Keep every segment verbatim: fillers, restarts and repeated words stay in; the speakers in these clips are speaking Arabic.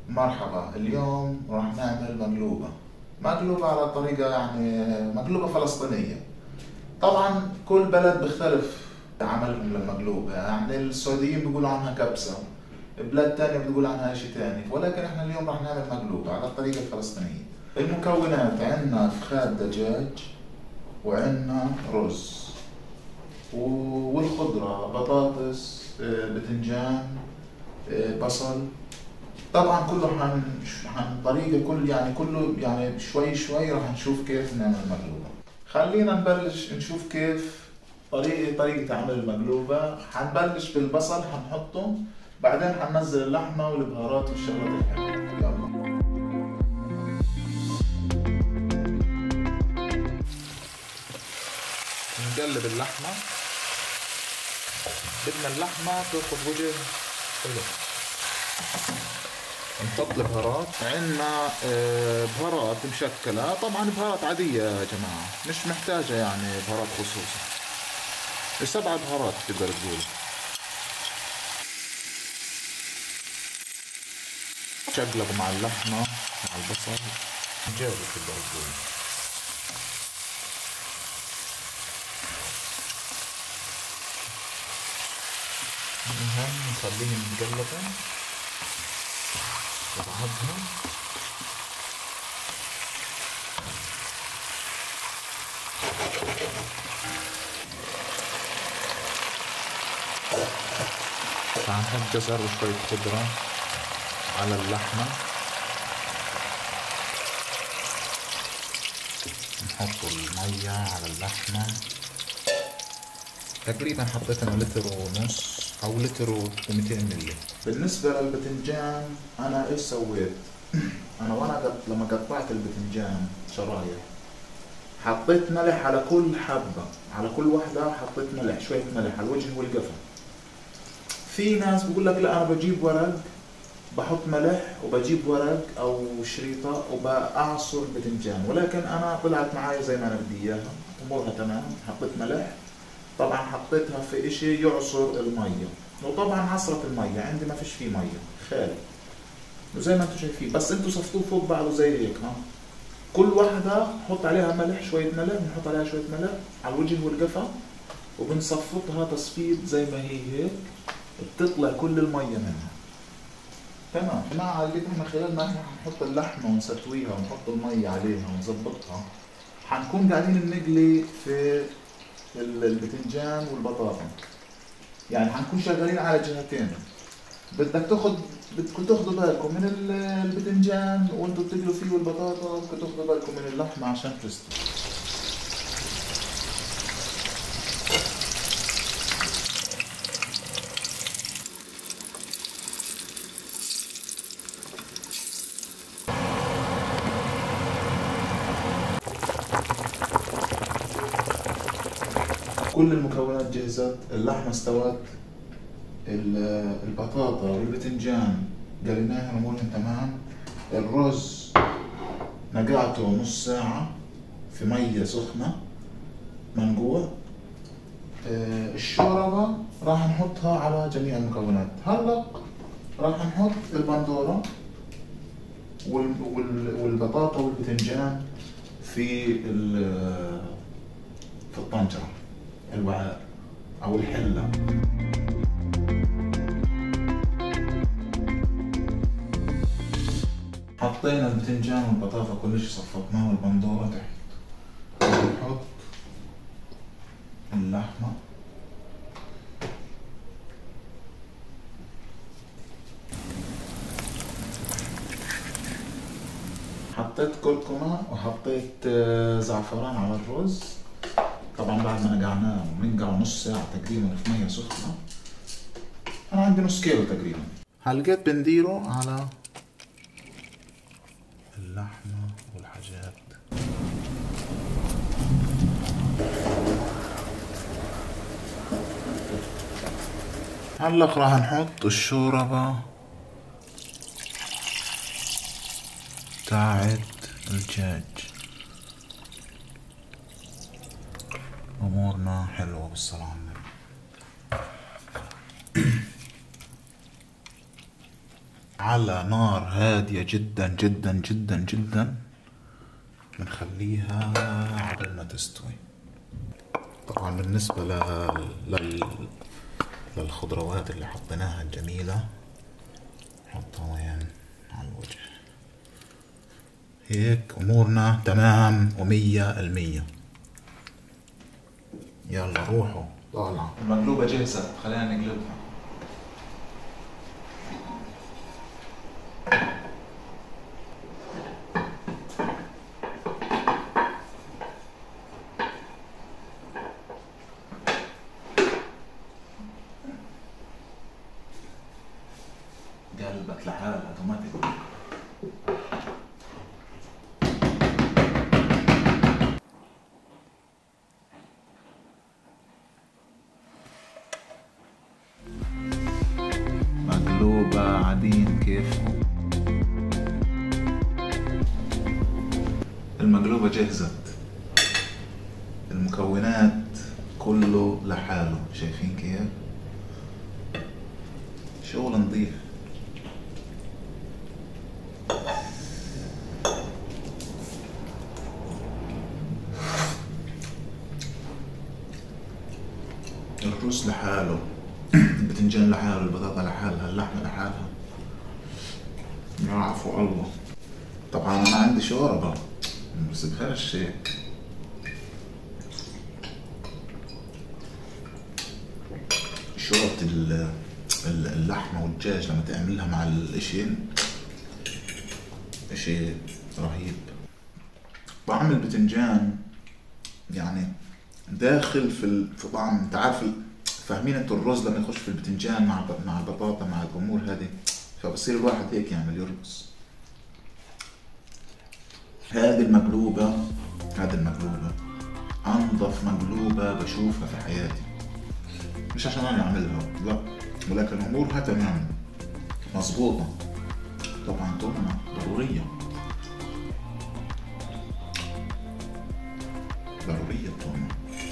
مرحبا، اليوم راح نعمل مقلوبة مقلوبة على طريقة يعني مقلوبة فلسطينية. طبعا كل بلد بيختلف عملهم للمقلوبة، يعني السعوديين بيقولوا عنها كبسة، بلاد تانية بتقول عنها شيء تاني، ولكن احنا اليوم راح نعمل مقلوبة على الطريقة الفلسطينية. المكونات: عندنا فخاد دجاج، وعندنا رز، والخضرة بطاطس، بتنجان، بصل. طبعا كله حن حن طريقة كل يعني كله يعني شوي شوي راح نشوف كيف نعمل المقلوبة. خلينا نبلش نشوف كيف طريقة طريقة عمل المقلوبة. حنبلش بالبصل حنحطه، بعدين حننزل اللحمة والبهارات والشغلات الحلوة. يلا نقلب اللحمة. بدنا اللحمة تاخذ وجه حلو. نحط البهارات. عندنا بهارات مشكلة، طبعا بهارات عادية يا جماعة، مش محتاجة يعني بهارات خصوصي. السبع بهارات تقدر تقول. شقلب مع اللحمة مع البصل، جاوب تقدر تقول. المهم نخليهم متقلبين بعضهم. هنحط جزر وشوية خضرة على اللحمة. نحط المية على اللحمة. تقريبا حطيت انا لتر ونص او لتر ومئتين ملي. بالنسبة للبتنجان انا ايش سويت؟ انا وانا قط... لما قطعت البتنجان شرايح حطيت ملح على كل حبة، على كل وحدة حطيت ملح، شوية ملح على الوجه والقفا. في ناس بقول لك لا انا بجيب ورق بحط ملح، وبجيب ورق او شريطة وبأعصر البتنجان، ولكن انا طلعت معايا زي ما انا بدي اياها، امورها تمام. حطيت ملح، طبعا حطيتها في اشي يعصر المية، وطبعا عصرت المية عندي ما فيش فيه مية خالي، وزي ما انتم شايفين. بس انتم صفتوه فوق بعضه زي هيك. ها كل واحدة نحط عليها ملح، شوية ملح، بنحط عليها شوية ملح على الوجه والقفا، وبنصفطها تصفيط زي ما هي هيك، بتطلع كل المية منها. تمام يا جماعة، لقيت احنا خلال ما احنا حنحط اللحمة ونسويها ونحط المية عليها ونظبطها، حنكون قاعدين بنقلي في البتنجان والبطاطا، يعني حنكون شغالين على جهتين. بدك تاخذ بدكم تاخذوا بالكم من البتنجان وانتم بتقلوا فيه، والبطاطا بدكم تاخذوا بالكم من اللحمة عشان تستوي. كل المكونات جهزت، اللحمة استوت، البطاطا والبتنجان قليناهم امورهم تمام. الرز نقعته نص ساعة في مية سخنة منقوع. الشوربة راح نحطها على جميع المكونات. هلا راح نحط البندورة والبطاطا والبتنجان في في الطنجرة، الوعاء او الحلة. حطينا البتنجان والبطاطا كل شيء صفطناه والبندورة تحت. نحط اللحمة، حطيت كركمة وحطيت زعفران على الرز. طبعا بعد ما نقعناه بننقعه نص ساعة تقريبا في مية سخنة. أنا عندي نص كيلو تقريبا. هلقيت بنديره على اللحمة والحاجات. هلا راح نحط الشوربة تاعت الدجاج. امورنا حلوة بالصلاة على النبي. على نار هادية جدا جدا جدا جدا، بنخليها عبال ما تستوي. طبعا بالنسبة لل... لل... للخضروات اللي حطيناها الجميلة نحطها وين؟ على الوجه. هيك امورنا تمام ومية المية. يلا روحوا طالعة. المقلوبة جهزت، خلينا نقلبها. قلبت لحالها اوتوماتيك. مقلوبة عادين كيفهم. المقلوبة جهزت، المكونات كله لحاله، شايفين كيف؟ شغل نظيف. الرز لحاله، البتنجان لحاله، البطاطا لحالها، اللحمة لحالها. يا عفو الله. طبعا انا عندي شوربة ما بسيبهاش هيك. شوربة اللحمة والدجاج لما تعملها مع الاشي اشي رهيب. طعم البتنجان يعني داخل في في طعم، انت عارف فاهمين انتوا الرز لما يخش في البتنجان مع مع البطاطا مع الامور هذه، فبصير الواحد هيك يعمل يرقص. هذه المقلوبة، هذه المقلوبة انظف مقلوبة بشوفها في حياتي. مش عشان انا اعملها لا، ولكن امورها تمام مظبوطة. طبعا تومة ضرورية، ضرورية التومة.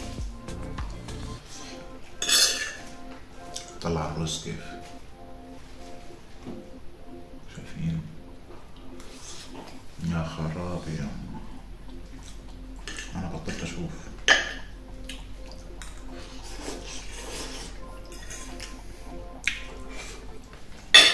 طلع الرز كيف، شايفين؟ يا خرابي يا أنا بطلت اشوف.